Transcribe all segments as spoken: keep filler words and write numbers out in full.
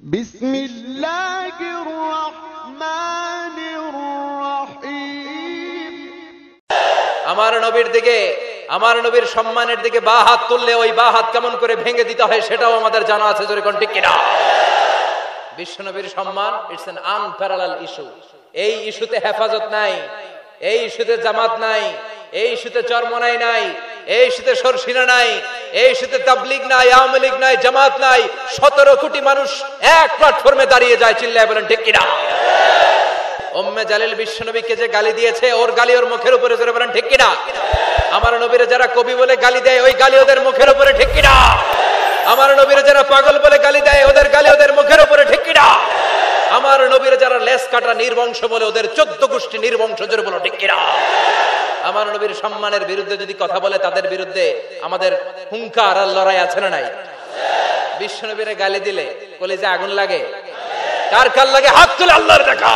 বিসমিল্লাহির রহমানির রহিম। আমার নবীর দিকে, আমার নবীর সম্মানের দিকে বা হাত তুললে ওই বা হাত কেমন করে ভেঙে দিতে হয় সেটাও আমাদের জানা আছে। জোরে কোন ঠিক কিনা? বিশ্ব নবীর সম্মান ইটস অ্যান আনপ্যারালাল ইস্যু। এই ইস্যুতে হেফাজত নাই, এই ইস্যুতে জামাত নাই, এই ইস্যুতে চরমনাই নাই, এই ইস্যুতে সরসিনা নাই, এই ইস্যুতে তাবলীগ নাই, আওয়ামী লীগ নাই, জামাত নাই। সতেরো কোটি মানুষ এক প্ল্যাটফর্মে দাঁড়িয়ে যায়। চিল্লায় বলেন ঠিক কিনা? উম্মে জালিল বিশ্ব নবীকে যে গালি দিয়েছে, ওর গালি ওর মুখের উপরে। জোরে বলেন ঠিক কিনা? আমার নবীরে যারা কবি বলে গালি দেয়, ওই গালি ওদের মুখের উপরে। ঠিক কিনা? আমার নবীরে যারা পাগল বলে গালি দেয়, ওদের গালি ওদের মুখের উপরে। ঠিক কিনা? আমার নবীরে যারা লেস কাটা নির্বংশ বলে, ওদের চোদ্দ গোষ্ঠী নির্বংশ। জোরে বলো ঠিক কিনা? আমার নবীর সম্মানের বিরুদ্ধে যদি কথা বলে, তাদের বিরুদ্ধে আমাদের হুঙ্কার আর লড়াই আছে না নাই? বিশ্ব নবীরে গালি দিলে কলিজে আগুন লাগে? কার কার লাগে? হাত তুলে আল্লাহর দেখা।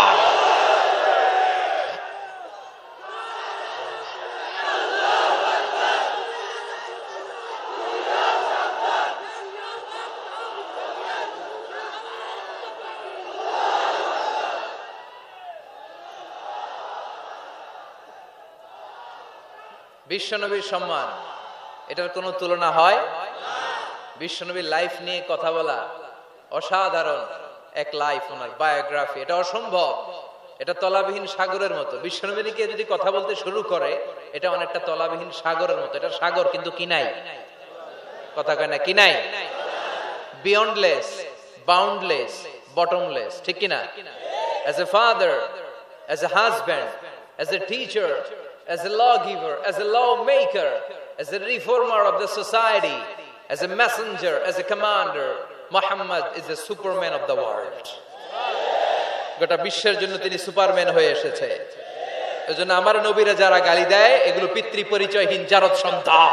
বিশ্বনবীর সম্মান, এটার কোনো তুলনা হয়? বিশ্বনবীর লাইফ নিয়ে কথা বলা অসাধারণ এক লাইফ, ওনার বায়োগ্রাফি, এটা অসম্ভব। এটা তলাবিহীন সাগরের মতো। বিশ্বনবীকে যদি কথা বলতে শুরু করে, এটা অনেকটা তলাবিহীন সাগরের মতো। এটা সাগর কিন্তু কি নাই? কথা কয় না, কি নাই? Beyondless, boundless, bottomless. ঠিক কিনা? As a father, as a husband, as a teacher, as a lawgiver, as a lawmaker, as a reformer of the society, as a messenger, as a commander, Muhammad is the superman of the world. গোটা বিশ্বের জন্য তিনি Superman হয়ে এসেছে। এজন্য আমার নবীরা যারা গালি দেয়, এগুলো পিতৃ পরিচয়হীন জারদ সন্তান।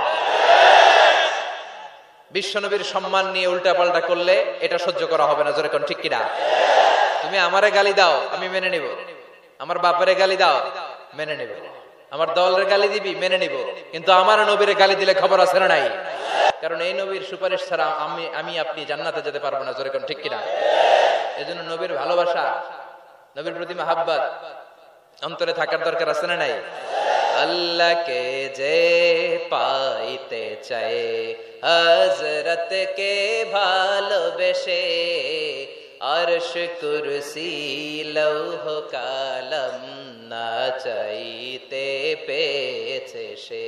বিশ্ব নবীর সম্মান নিয়ে উল্টা পাল্টা করলে এটা সহ্য করা হবে না। জোরে কোন ঠিক কিনা? তুমি আমারে গালি দাও, আমি মেনে নিব। আমার বাপরে গালি দাও, মেনে নিব। আমার দলের গালি দিবি, মেনে নিব। কিন্তু আমার নবীরে গালি দিলে খবর আছে না নাই? কারণ এই নবীর সুপারিশ ছাড়া আমি আমি আপনি জান্নাতে যেতে পারবো না। জোরে কোন ঠিক কিনা? এজন্য নবীর ভালোবাসা, নবীর প্রতি মাহাব্বত অন্তরে থাকার দরকার আছে না নাই? আল্লাহকে যে পাইতে চায়, হযরতকে ভালোবেসে, আরশ কুরসি লৌহ কালাম না চাইতে পেয়েছে সে।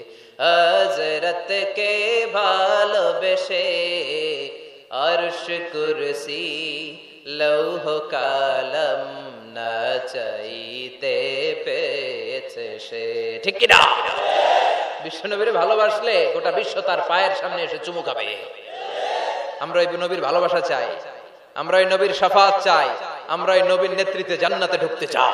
হযরতকে ভালোবেসে, আরশ কুরসি লৌহ কালাম না চাইতে পেয়েছে সে। ঠিক কিনা? বিশ্বনবীর ভালোবাসলে গোটা বিশ্ব তার পায়ের সামনে এসে চুমু খাবে। আমরা এই নবীর ভালোবাসা চাই, আমরা এই নবীর শাফাত চাই, আমরা এই নবীর নেতৃত্বে জান্নাতে ঢুকতে চাই।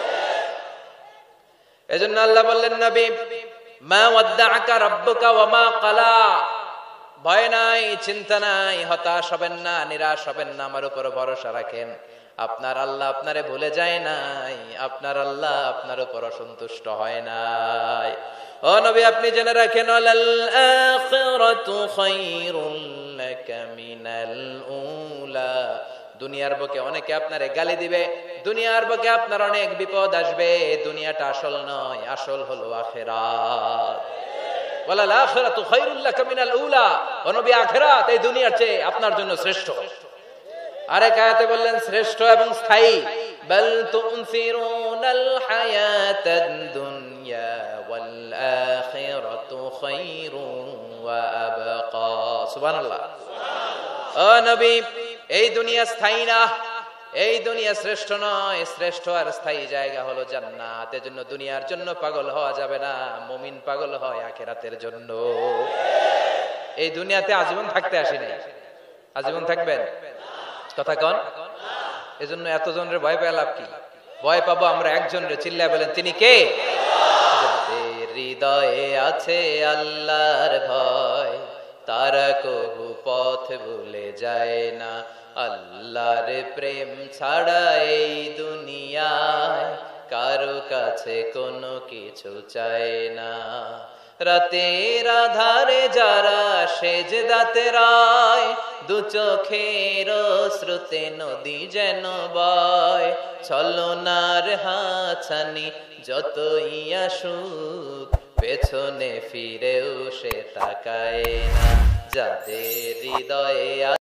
এজন্য আল্লাহ বললেন, নবী মা ওয়াদ্দাআকা রাব্বুকা ওয়া মা ক্বালা। ভয় নাই, চিন্তা নাই, হতাশ হবেন না, নিরাশ হবেন না, আমার উপর ভরসা রাখেন। আপনার আল্লাহ আপনারে ভুলে যায় নাই, আপনার আল্লাহ আপনার উপর অসন্তুষ্ট হয় নাই। ও নবী, আপনি জেনে রাখেন, আল আখিরাতু খায়রুল লাকা মিনাল উলা। দুনিয়ার বুকে অনেকে আপনারে গালি দিবে, দুনিয়ার বুকে আপনার অনেক বিপদ আসবে। দুনিয়াটা আসল নয়, আসল হলো আখিরাত। ওয়ালাল আখিরাতু খায়রুল লাকা মিনাল উলা। ও নবী, আখিরাত এই দুনিয়ার চেয়ে আপনার জন্য শ্রেষ্ঠ। আরেক আয়াতে বললেন শ্রেষ্ঠ এবং স্থায়ী। বাল তুনসিরুনাল হায়াতাদ দুনিয়া ওয়াল আখিরাতু খায়রুন ওয়া আবকা। সুবহানাল্লাহ। ও নবী, এই দুনিয়া স্থায়ী না, এই দুনিয়া শ্রেষ্ঠ নয়। শ্রেষ্ঠ আর স্থায়ী জায়গা হলো জান্নাত। এজন্য দুনিয়ার জন্য পাগল হওয়া যাবে না। মুমিন পাগল হয় আখিরাতের জন্য। এই দুনিয়াতে আজীবন থাকতে আসি নাই। আজীবন থাকবেন? কথা কন। এজন্য এতজনের ভয় পেয়ে লাভ কি? ভয় পাবো আমরা একজনের। চিল্লায় বলেন, তিনি কে? যাদের হৃদয়ে আছে আল্লাহর ভয়, তারা কবু পথ ভুলে যায় না। আল্লাহর প্রেম ছাড়া এই দুনিয়ায় কারো কাছে কোনো কিছু চায় না। রাতের আধারে যারা সেজদাতে রায়, দু চোখের স্রোতে নদী যেন বয়, ছলনার হাছানি যতই আসুক পেছনে ফিরেও সে তাকায় না। যাদের হৃদয়ে